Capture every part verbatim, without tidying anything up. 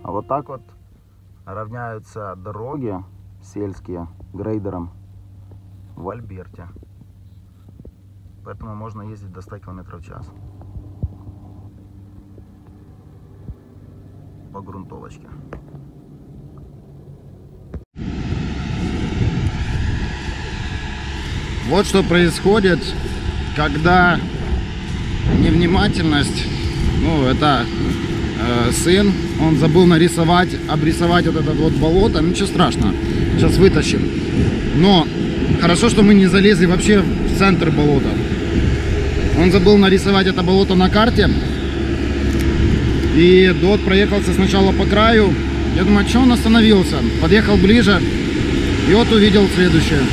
А вот так вот равняются дороги сельские грейдером в Альберте. Поэтому можно ездить до ста километров в час по грунтовочке. Вот что происходит, когда невнимательность, ну это э, сын, он забыл нарисовать, обрисовать вот это вот болото, ничего страшного, сейчас вытащим. Но хорошо, что мы не залезли вообще в центр болота. Он забыл нарисовать это болото на карте. И Дот проехался сначала по краю. Я думаю, что он остановился? Подъехал ближе. И вот увидел следующее.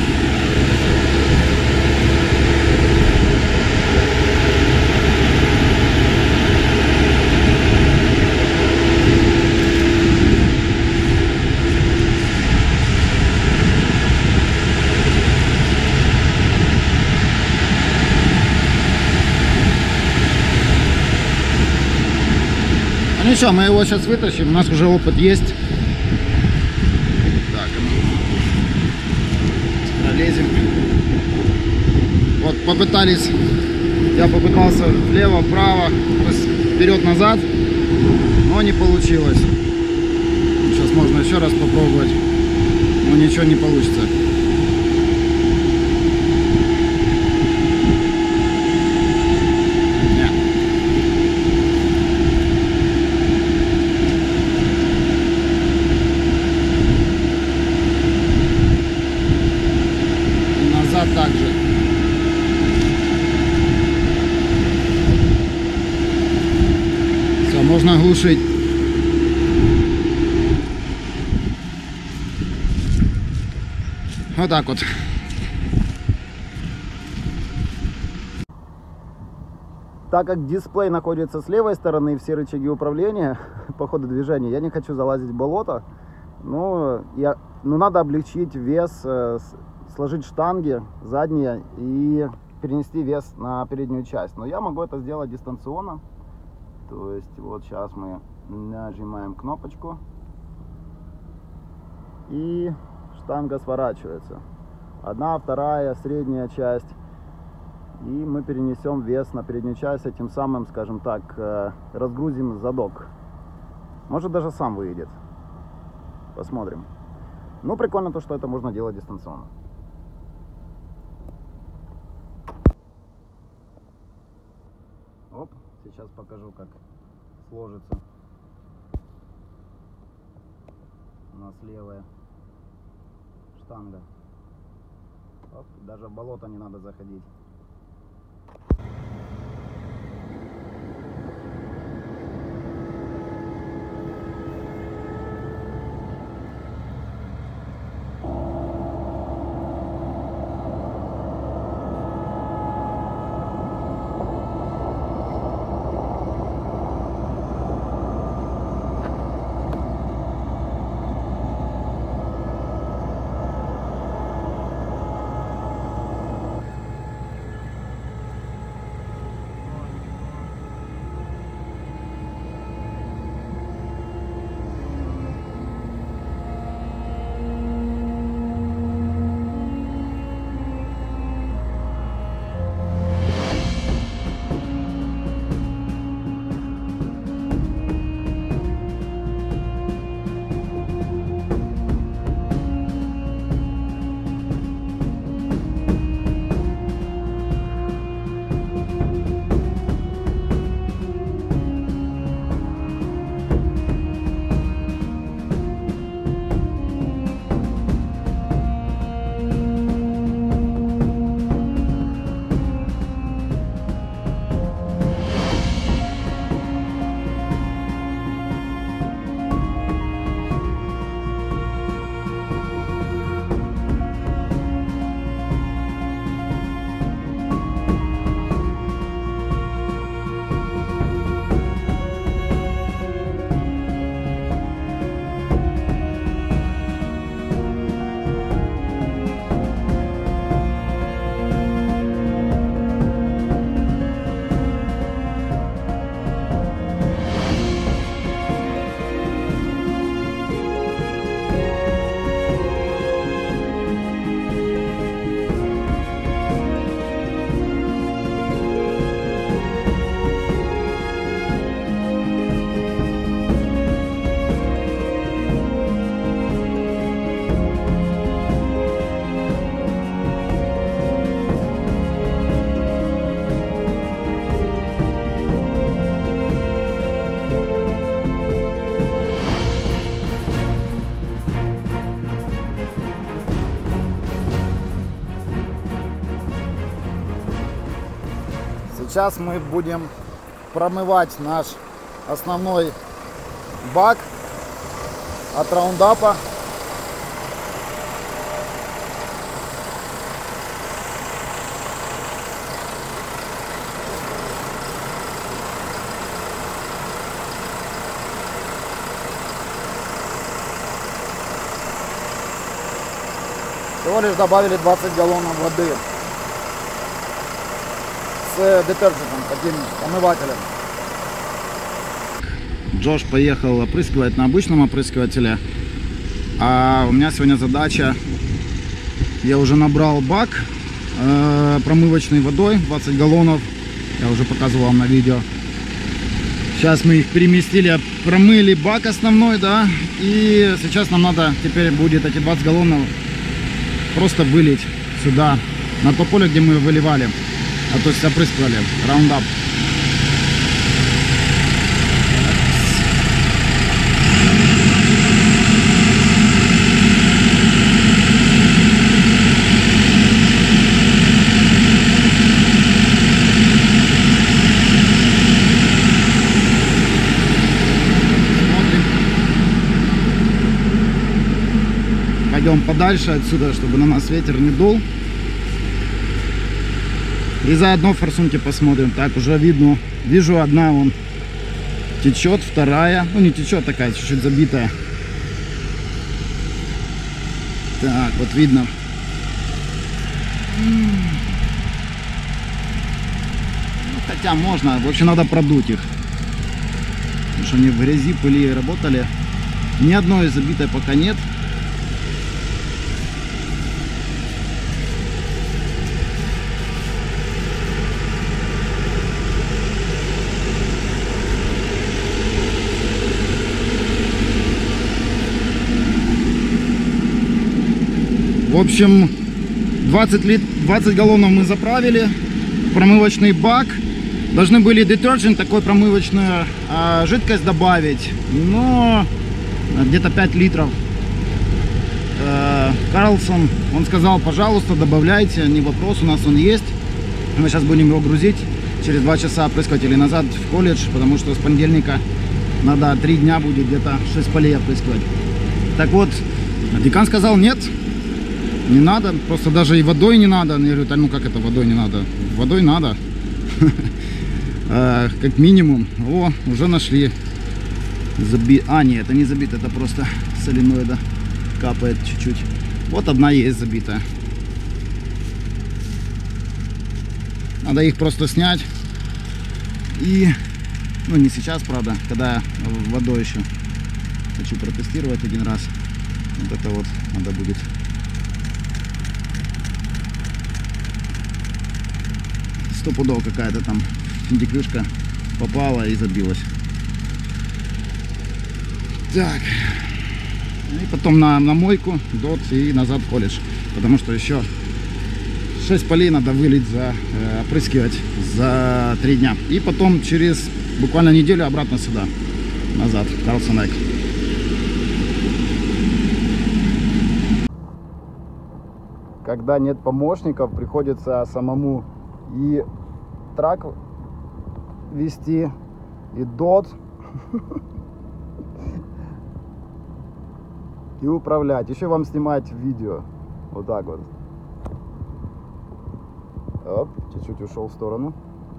Ну что, мы его сейчас вытащим, у нас уже опыт есть. Так, пролезем. Вот попытались, я попытался влево, вправо, то есть вперед-назад, но не получилось. Сейчас можно еще раз попробовать, но ничего не получится. Также. Все, можно глушить. Вот так вот. Так как дисплей находится с левой стороны, все рычаги управления по ходу движения, я не хочу залазить в болото. Но, я, но надо облегчить вес, сложить штанги задние и перенести вес на переднюю часть. Но я могу это сделать дистанционно. То есть вот сейчас мы нажимаем кнопочку и штанга сворачивается. Одна, вторая, средняя часть. И мы перенесем вес на переднюю часть, и тем самым, скажем так, разгрузим задок. Может даже сам выйдет. Посмотрим. Ну, прикольно то, что это можно делать дистанционно. Оп, сейчас покажу, как сложится у нас левая штанга. Оп, даже в болото не надо заходить. Сейчас мы будем промывать наш основной бак от раундапа. Всего лишь добавили двадцать галлонов воды с детержентом, таким омывателем. Джош поехал опрыскивать на обычном опрыскивателе, а у меня сегодня задача, я уже набрал бак э, промывочной водой, двадцать галлонов, я уже показывал вам на видео. Сейчас мы их переместили, промыли бак основной, да, и сейчас нам надо, теперь будет эти двадцать галлонов просто вылить сюда, на то поле, где мы выливали, а то есть опрыскивали, раундап. Пойдем подальше отсюда, чтобы на нас ветер не дул. И заодно форсунки посмотрим. Так, уже видно. Вижу, одна вон течет, вторая. Ну, не течет, такая, чуть-чуть забитая. Так, вот видно. Ну, хотя можно. В общем, надо продуть их. Потому что они в грязи, пыли работали. Ни одной забитой пока нет. В общем, двадцать, лит... двадцать галлонов мы заправили, промывочный бак. Должны были детержент, такой промывочную а, жидкость добавить, но где-то пять литров. Карлсон, он сказал, пожалуйста, добавляйте, не вопрос, у нас он есть. Мы сейчас будем его грузить, через два часа опрыскиватели назад в колледж, потому что с понедельника надо три дня будет где-то шесть полей опрыскивать. Так вот, декан сказал, нет. Не надо, просто даже и водой не надо. Я говорю, ну как это водой не надо? Водой надо. Как минимум. О, уже нашли. Заби... А, нет, это не забито, это просто соленоида капает чуть-чуть. Вот одна есть забитая. Надо их просто снять. И, ну не сейчас, правда, когда водой еще. Хочу протестировать один раз. Вот это вот надо будет. Стопудово какая-то там финдикрышка попала и забилась. Так. И потом на, на мойку, дот и назад в колледж. Потому что еще шесть полей надо вылить, за, э, опрыскивать за три дня. И потом через буквально неделю обратно сюда, назад, в Карлсон Эк. Когда нет помощников, приходится самому и трак вести, и дот, и управлять. Еще вам снимать видео. Вот так вот. Оп, чуть-чуть ушел в сторону.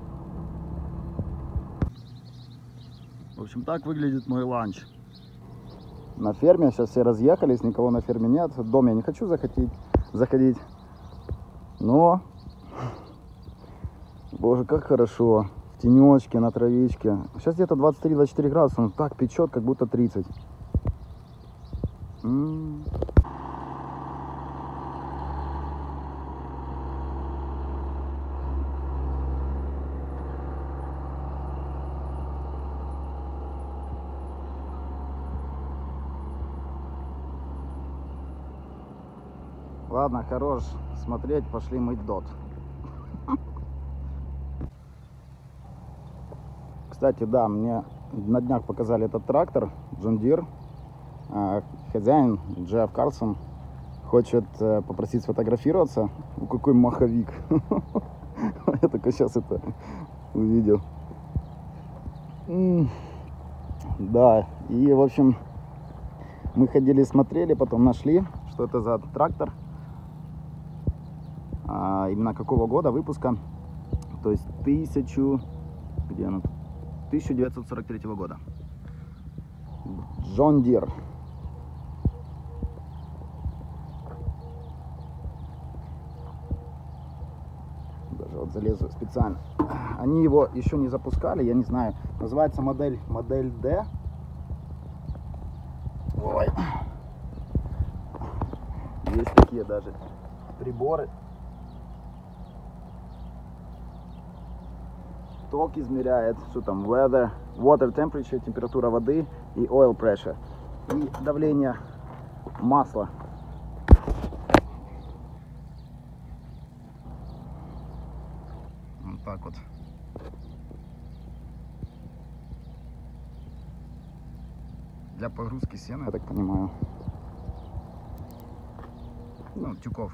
В общем, так выглядит мой ланч. На ферме сейчас все разъехались, никого на ферме нет. В дом я не хочу заходить, заходить. Но, боже, как хорошо. В тенечке, на травичке. Сейчас где-то двадцать три — двадцать четыре градуса. Он так печет, как будто тридцать. М-м. Ладно, хорош смотреть, пошли мыть дот. Кстати, да, мне на днях показали этот трактор John Deere. Хозяин Джефф Карлсон хочет попросить сфотографироваться. Ну, какой маховик. Я только сейчас это увидел. Да, и в общем мы ходили, смотрели, потом нашли, что это за трактор, а, именно какого года выпуска, то есть тысячу, где оно? тысяча девятьсот сорок третьего года. John Deere. Даже вот залезу специально. Они его еще не запускали, я не знаю. Называется модель модель D. Ой. Есть такие даже приборы. Ток измеряет, что там, weather, water temperature, температура воды и oil pressure. И давление масла. Вот так вот. Для погрузки сена, я так понимаю. Ну, тюков.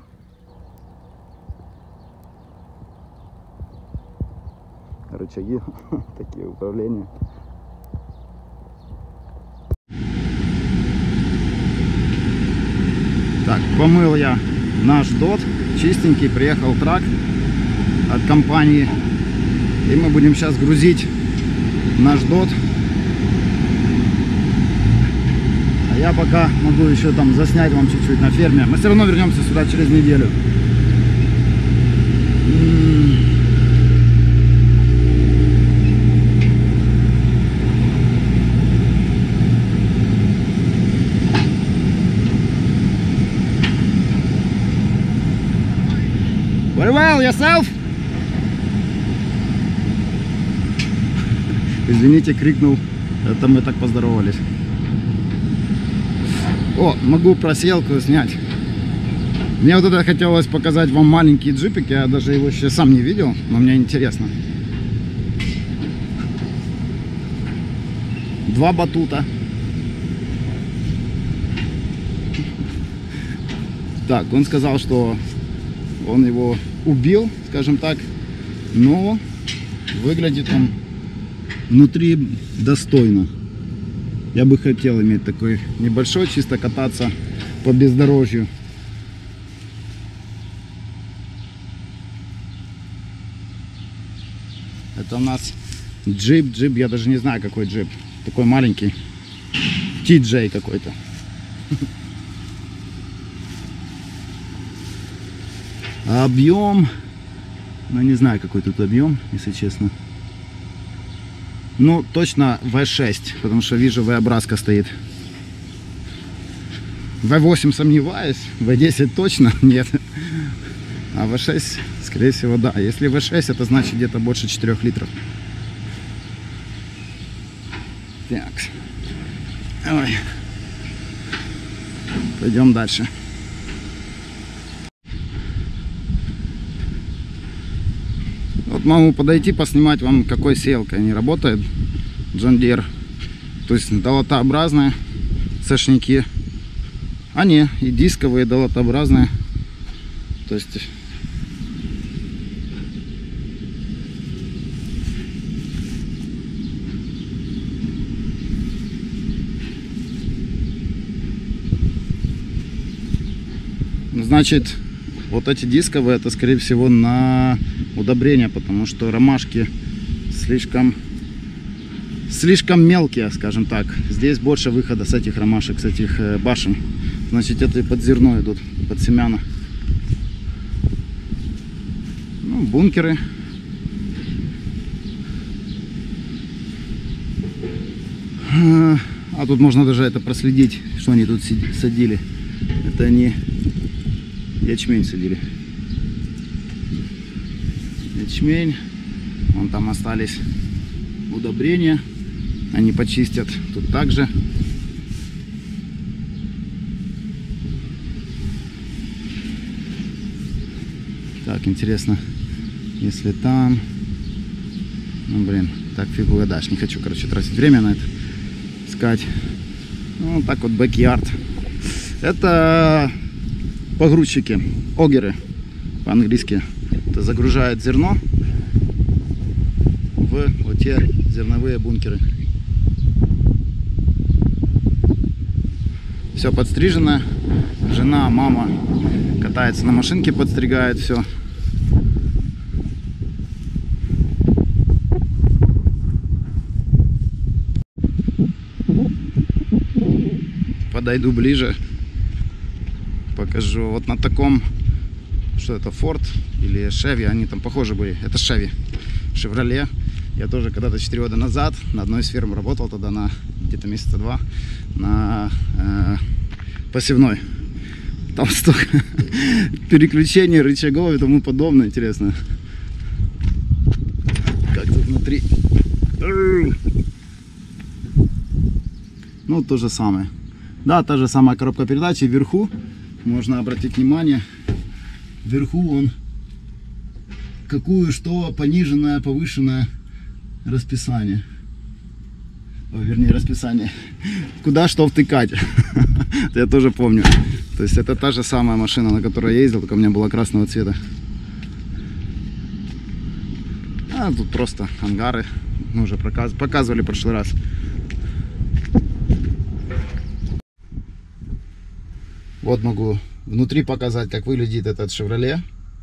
Рычаги, такие управления. Так, помыл я наш дот, чистенький, приехал трак от компании, и мы будем сейчас грузить наш дот. А я пока могу еще там заснять вам чуть-чуть на ферме. Мы все равно вернемся сюда через неделю. Very well, yourself? Извините, крикнул. Это мы так поздоровались. О, могу проселку снять. Мне вот это хотелось показать вам маленький джипик. Я даже его еще сам не видел, но мне интересно. Два батута. Так, он сказал, что он его убил, скажем так, но выглядит он внутри достойно. Я бы хотел иметь такой небольшой, чисто кататься по бездорожью. Это у нас джип, джип, я даже не знаю какой джип, такой маленький, ти джей какой-то. Объем, ну не знаю какой тут объем, если честно. Ну точно вэ шесть, потому что вижу вэ-образка стоит. вэ восемь сомневаюсь, вэ десять точно нет. А вэ шесть, скорее всего, да. Если вэ шесть, это значит где-то больше четырёх литров. Так. Ой. Пойдем дальше. Вот могу подойти, поснимать вам, какой сеялкой они работают. John Deere. То есть долотообразные сошники. А не, и дисковые долотообразные. То есть значит, вот эти дисковые, это скорее всего на удобрения, потому что ромашки слишком слишком мелкие, скажем так. Здесь больше выхода с этих ромашек, с этих э, башен. Значит, это и под зерно идут, под семяна. Ну, бункеры. А тут можно даже это проследить, что они тут садили. Это они ячмень садили. Ячмень. Вон там остались удобрения. Они почистят тут также. Так, интересно, если там... Ну, блин, так фиг угадашь. Не хочу, короче, тратить время на это. Искать. Ну, так вот, бэк-ярд. Это погрузчики, огеры по-английски. Это загружает зерно. в вот те зерновые бункеры. Все подстрижено. Жена, мама катается на машинке, подстригает все. Подойду ближе, покажу. Вот на таком, что это, Ford или Chevy, они там похожи были. Это Chevy, Chevrolet. Я тоже когда-то четыре года назад на одной из фирм работал, тогда на где-то месяца два на э, посевной. Там столько переключений, рычагов и тому подобное. Интересно, как тут внутри. Ну, то же самое. Да, та же самая коробка передач. И вверху, можно обратить внимание, вверху он какую что пониженное, повышенное расписание. О, вернее, расписание. Куда что втыкать. Я тоже помню. То есть это та же самая машина, на которой я ездил, только у меня была красного цвета. А тут просто ангары. Мы уже показывали в прошлый раз. Вот могу внутри показать, как выглядит этот Chevrolet.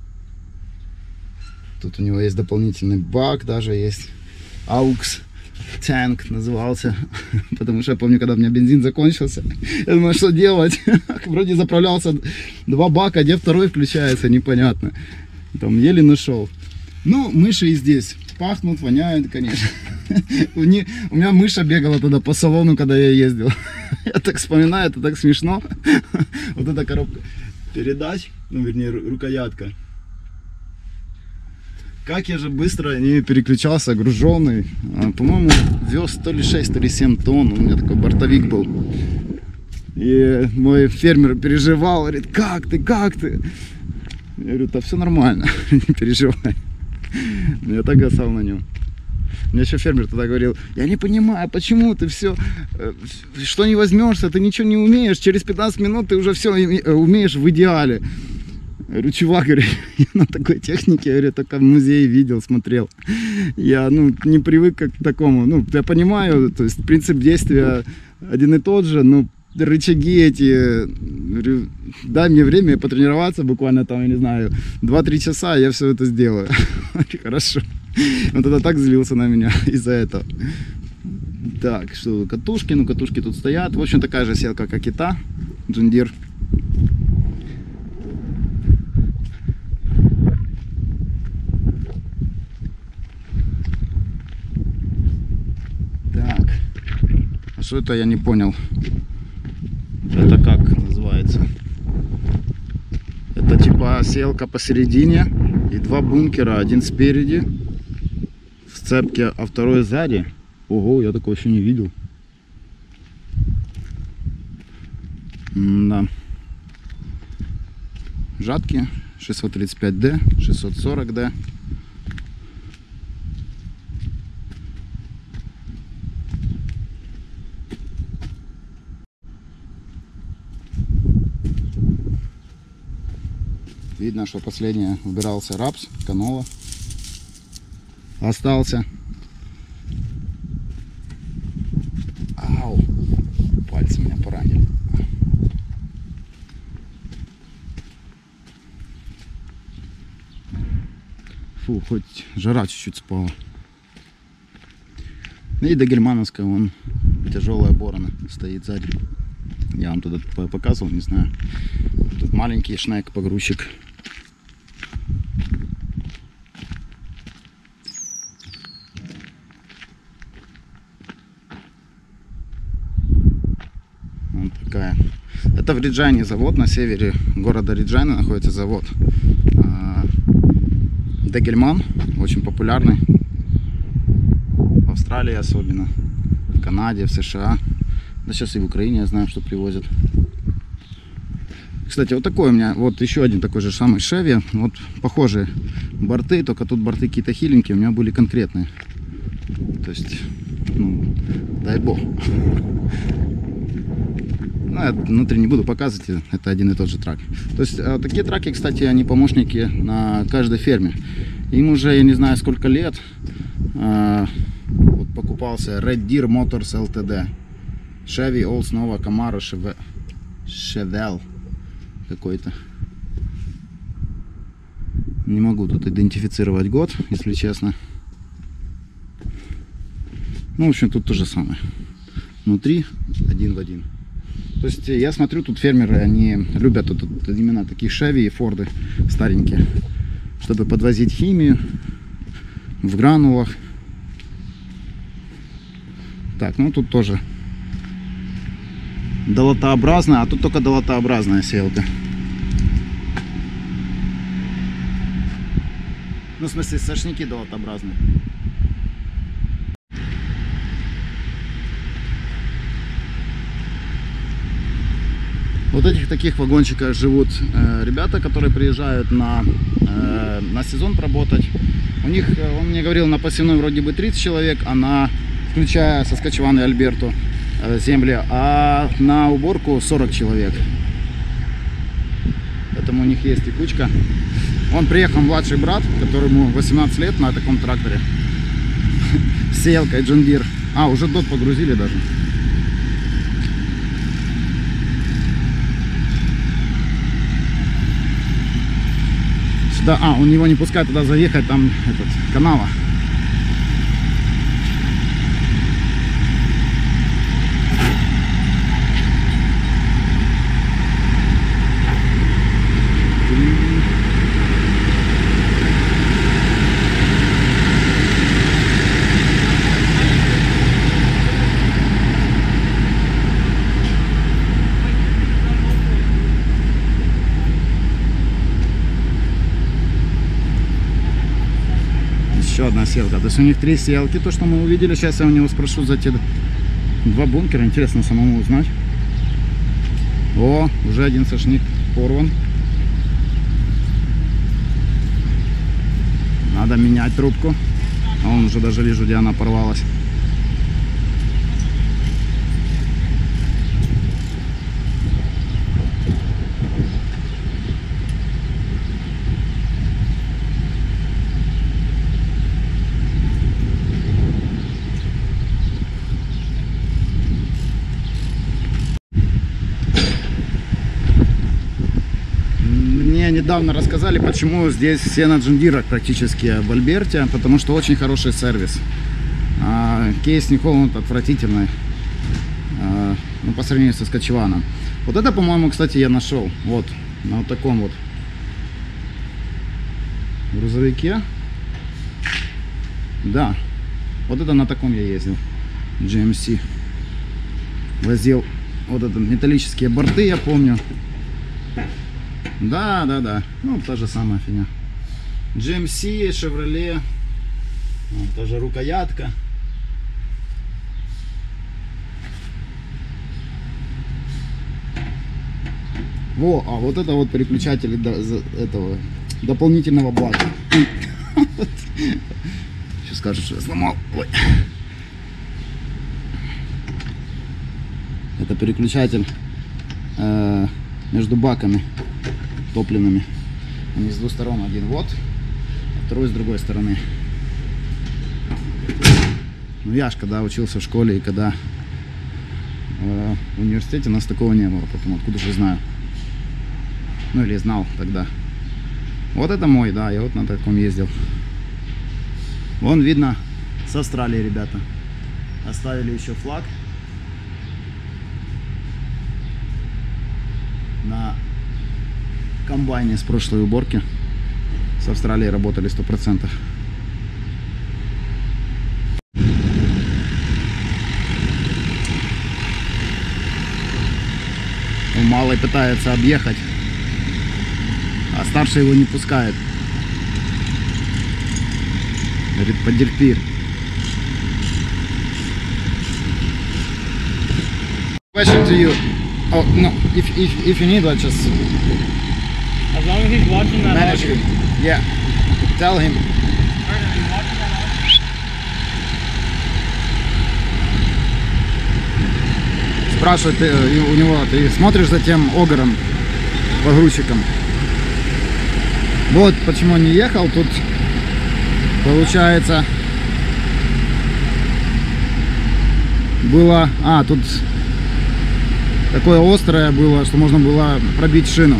Тут у него есть дополнительный бак, даже есть aux танк назывался. Потому что я помню, когда у меня бензин закончился, я думаю, что делать? Вроде заправлялся два бака, где второй включается, непонятно. Там еле нашел. Ну, мыши и здесь пахнут, воняют, конечно. У меня мыша бегала тогда по салону, когда я ездил. Я так вспоминаю, это так смешно. Вот эта коробка передач, ну, вернее, рукоятка. Как я же быстро не переключался, груженный. По-моему, вез то ли шесть, то ли семь тонн. У меня такой бортовик был. И мой фермер переживал, говорит, как ты, как ты? Я говорю, да все нормально, не переживай. Я так гасал на нем. Мне еще фермер тогда говорил, я не понимаю, почему ты все, что не возьмешься, ты ничего не умеешь, через пятнадцать минут ты уже все умеешь в идеале. Я говорю, чувак, говорю, я на такой технике, я говорю, только в музее видел, смотрел. Я, ну, не привык к такому. Ну, я понимаю, то есть принцип действия один и тот же, но рычаги эти, говорю, дай мне время потренироваться, буквально там, я не знаю, два-три часа, я все это сделаю. Хорошо. Он тогда так злился на меня из-за этого. Так, что, катушки, ну катушки тут стоят. В общем, такая же селка, как и та, John Deere. Так, а что это, я не понял. Это как называется? Это типа селка посередине и два бункера, один спереди в сцепке, а второй сзади. Ого, я такого еще не видел. Да. Жатки шестьсот тридцать пять дэ, шестьсот сорок дэ. Видно, что последнее убирался рапс, канола остался. Ау, пальцы меня поранили. Фу, хоть жара чуть-чуть спала. И до германовская вон тяжелая борона стоит сзади. Я вам туда показывал, не знаю. Тут маленький шнек, погрузчик. Вот такая. Это в Реджайне завод, на севере города Реджайна находится завод Дегельман, очень популярный в Австралии особенно, в Канаде, в США, да сейчас и в Украине я знаю, что привозят. Кстати, вот такой у меня, вот еще один такой же самый Chevy, вот похожие борты, только тут борты какие-то хиленькие, у меня были конкретные, то есть, ну, дай бог. Ну, я внутри не буду показывать, это один и тот же трак. То есть такие траки, кстати, они помощники на каждой ферме. Им уже, я не знаю, сколько лет. покупался Red Deer Motors эл ти ди. Chevy, Oldsmobile, Camaro, Chevelle какой-то. Не могу тут идентифицировать год, если честно. Ну, в общем, тут то же самое. Внутри один в один. То есть я смотрю, тут фермеры, они любят тут, тут именно такие Chevy и Форды старенькие, чтобы подвозить химию в гранулах. Так, ну тут тоже долотообразная, а тут только долотообразная сеялка. Ну, в смысле, сошники долотообразные. Вот этих таких вагончиках живут э, ребята, которые приезжают на, э, на сезон поработать. У них, он мне говорил, на посевной вроде бы тридцать человек, а на, включая Saskatchewan и Альберту э, земли, а на уборку сорок человек. Поэтому у них есть текучка. Он приехал младший брат, которому восемнадцать лет, на таком тракторе. С сеялкой John Deere. А, уже дот погрузили даже. Да, а, он его не пускает туда заехать, там этот, канава. Еще одна селка. То есть у них три селки, то, что мы увидели. Сейчас я у него спрошу за те два бункера. Интересно самому узнать. О, уже один сошник порван. Надо менять трубку. А он уже даже вижу, где она порвалась. Недавно рассказали, почему здесь все на John Deere практически в Альберте, потому что очень хороший сервис. А, кейс New Holland отвратительный, а, ну, по сравнению со Saskatchewan. Вот это, по-моему, кстати, я нашел. Вот, на вот таком вот грузовике. Да, вот это на таком я ездил. джи эм си. Возил вот это металлические борты, я помню. Да, да, да. Ну, та же самая фигня. джи эм си, Chevrolet. Вот, та же рукоятка. Во, а вот это вот переключатели до, этого дополнительного бака. Сейчас скажут, что я сломал. Ой. Это переключатель э, между баками топливными. Они с двух сторон, один вот, а второй с другой стороны. Ну я ж когда учился в школе и когда э, в университете, у нас такого не было, поэтому откуда же знаю. Ну или знал тогда. Вот это мой, да, я вот на таком ездил. Вон видно, с Австралии ребята оставили еще флаг на комбайне с прошлой уборки. С Австралией работали сто процентов. Малый пытается объехать, а старший его не пускает. Говорит, потерпи. Question to you. Oh no, if if if you need, like, just as long as he's watching that manage audio. it. Yeah, tell him. Спрашивает ты, у него, ты смотришь за тем Огором, погрузчиком. Вот почему он не ехал. Тут получается было... А, тут такое острое было, что можно было пробить шину.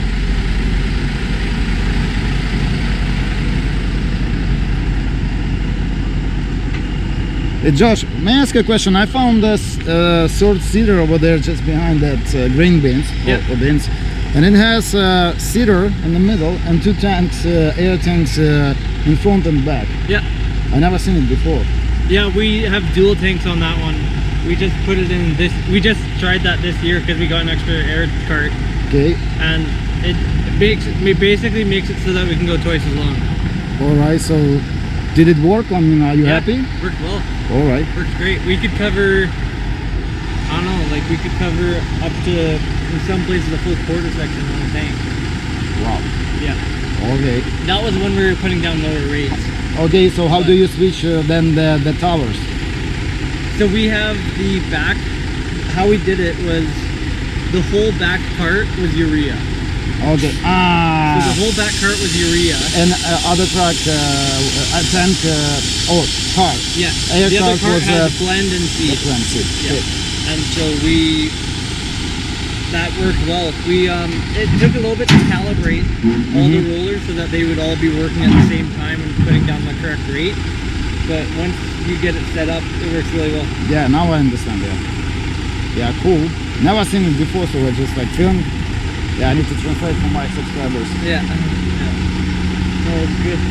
Hey Josh, may I ask a question? I found this uh, third seater over there just behind that uh, grain bins, Yeah. or, or bins, and it has a seater in the middle and two tanks, uh, air tanks uh, in front and back. Yeah. I never seen it before. Yeah, we have dual tanks on that one. We just put it in this, we just tried that this year because we got an extra air cart. Okay. And it makes it basically makes it so that we can go twice as long. All right. So, did it work? I mean, are you Yeah, happy? Worked well. All right. Works great. We could cover, I don't know, like we could cover up to, in some places, a full quarter section on a tank. Wow. Yeah. Okay. That was when we were putting down lower rates. Okay. So, how do you switch uh, then the the towers? So we have the back, how we did it was the whole back part was urea. Okay. Ah. So the whole back cart was urea. And uh, other truck, uh, a tank, uh, oh, car. Yeah. Air the other cart part was had uh, blend and the seed. blend seed. Yeah. Okay. And so we, that worked well. We, um, it took a little bit to calibrate all the rollers so that they would all be working at the same time and putting down the correct rate. But once you get it set up, it works really well. Yeah, now I understand. Yeah. Yeah, cool. Never seen it before, so I just like film. Yeah, I need to translate for my subscribers. Yeah. Yeah. No, it's good.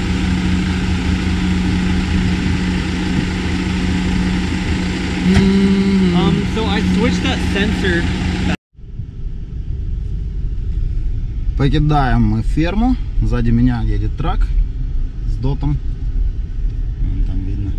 Mm. Um, so I switched that sensor. Покидаем мы ферму. Сзади меня едет трак с дотом. Вон там видно.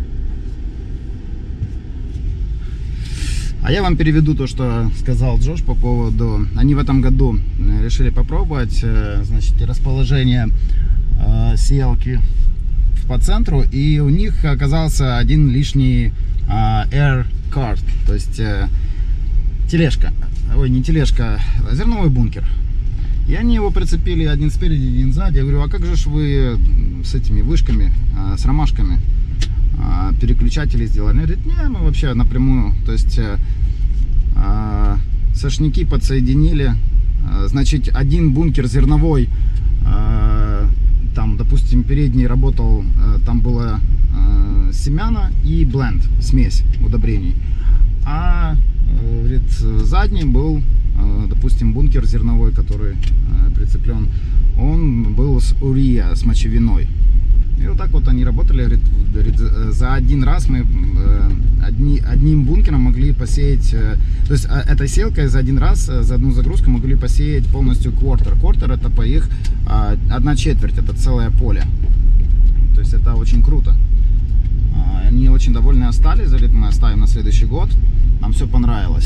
А я вам переведу то, что сказал Джош по поводу... Они в этом году решили попробовать, значит, расположение э, сеялки по центру. И у них оказался один лишний э, air cart, то есть э, тележка. Ой, не тележка, а зерновой бункер. И они его прицепили один спереди, один сзади. Я говорю, а как же ж вы с этими вышками, э, с ромашками переключатели сделали? Они говорят, не, мы вообще напрямую, то есть э, э, сошники подсоединили, э, значит, один бункер зерновой, э, там, допустим, передний работал, э, там было э, семяна и бленд, смесь удобрений, а э, говорит, задний был, э, допустим, бункер зерновой, который э, прицеплен, он был с урея, с мочевиной. И вот так вот они работали, говорит, говорит, за один раз мы э, одни, одним бункером могли посеять, э, то есть э, этой сеялкой за один раз, э, за одну загрузку могли посеять полностью квартер. Квартер это по их э, одна четверть, это целое поле. То есть это очень круто. Э, они очень довольны остались, говорит, мы оставим на следующий год, нам все понравилось.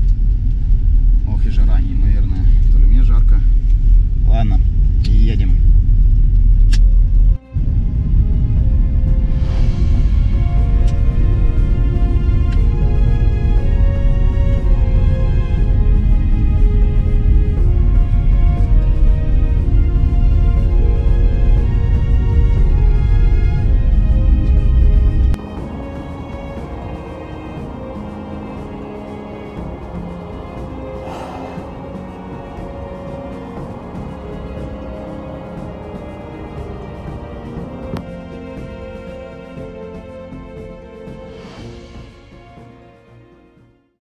Ох и жара неимоверная, то ли мне жарко. Ладно, едем.